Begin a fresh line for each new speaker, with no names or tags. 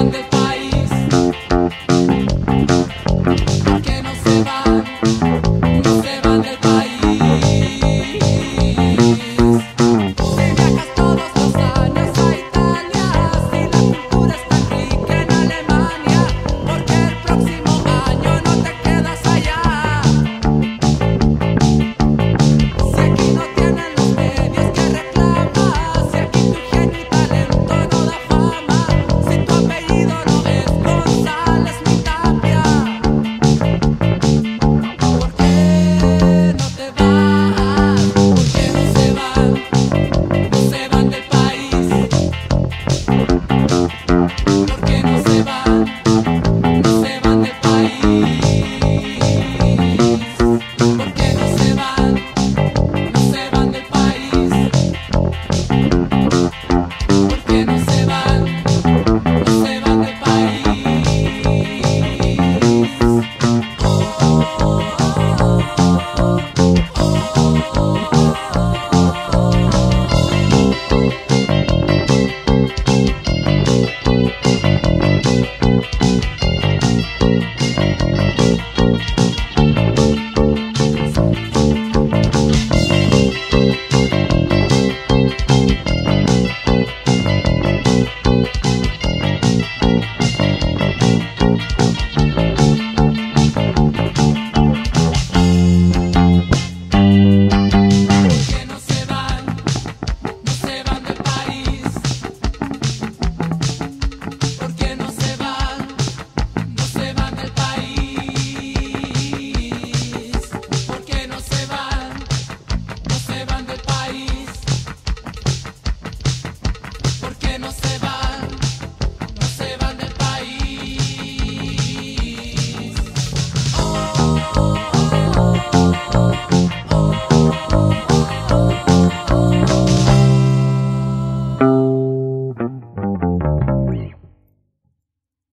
van del país, que no se van, no se van del país. Si viajas todos los años a Italia, si la cultura es tan rica en Alemania, porque el próximo año no te quedas allá. Si aquí no tienen los medios que reclamas, si aquí tu ingenio y talento no da fama, si tu apellido no es González ni Tapia, ¿por qué no te vas? ¿Por qué no se van? No se van del país. ¿Por qué no se van? No se van del país. ¿Por qué no se van? No se van del país. ¿Por qué no se van? No se van del país.